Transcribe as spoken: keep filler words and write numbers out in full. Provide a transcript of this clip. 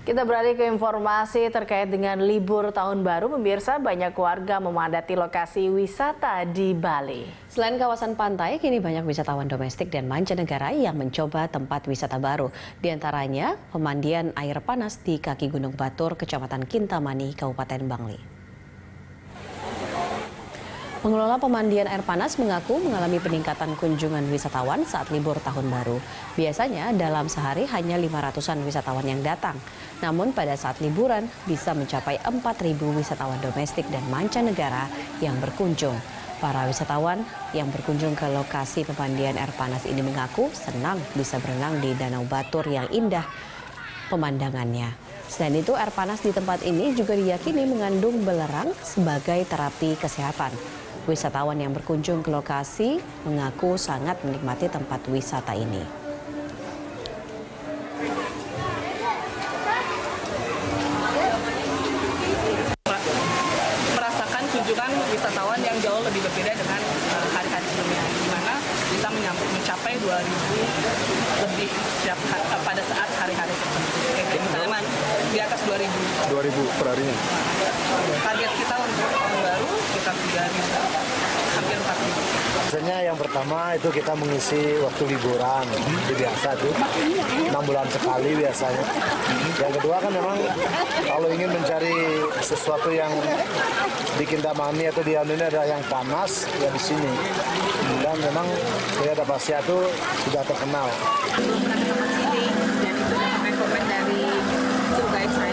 Kita beralih ke informasi terkait dengan libur tahun baru. Pemirsa, banyak warga memadati lokasi wisata di Bali. Selain kawasan pantai, kini banyak wisatawan domestik dan mancanegara yang mencoba tempat wisata baru. Di antaranya, pemandian air panas di kaki Gunung Batur, Kecamatan Kintamani, Kabupaten Bangli. Pengelola pemandian air panas mengaku mengalami peningkatan kunjungan wisatawan saat libur tahun baru. Biasanya dalam sehari hanya lima ratusan wisatawan yang datang. Namun pada saat liburan bisa mencapai empat ribu wisatawan domestik dan mancanegara yang berkunjung. Para wisatawan yang berkunjung ke lokasi pemandian air panas ini mengaku senang bisa berenang di Danau Batur yang indah pemandangannya. Selain itu, air panas di tempat ini juga diyakini mengandung belerang sebagai terapi kesehatan. Wisatawan yang berkunjung ke lokasi mengaku sangat menikmati tempat wisata ini. Merasakan kunjungan wisatawan yang jauh lebih berbeda dengan hari-hari sebelumnya, di mana bisa mencapai dua ribu lebih setiap pada saat hari-hari tertentu. Kayak misalnya di atas dua ribu. dua ribu per harinya. Target kita untuk tahun baru sekitar tiga ribu, hampir empat ribu. Biasanya yang pertama itu kita mengisi waktu liburan, itu biasa tuh enam bulan sekali biasanya. Yang kedua kan memang kalau ingin mencari sesuatu yang di Kintamani atau di Anu ini ada yang panas ya di sini. Dan memang saya ada Pasya itu sudah terkenal. Belum pernah datang ke sini dan itu dapat rekomend dari tour guide saya.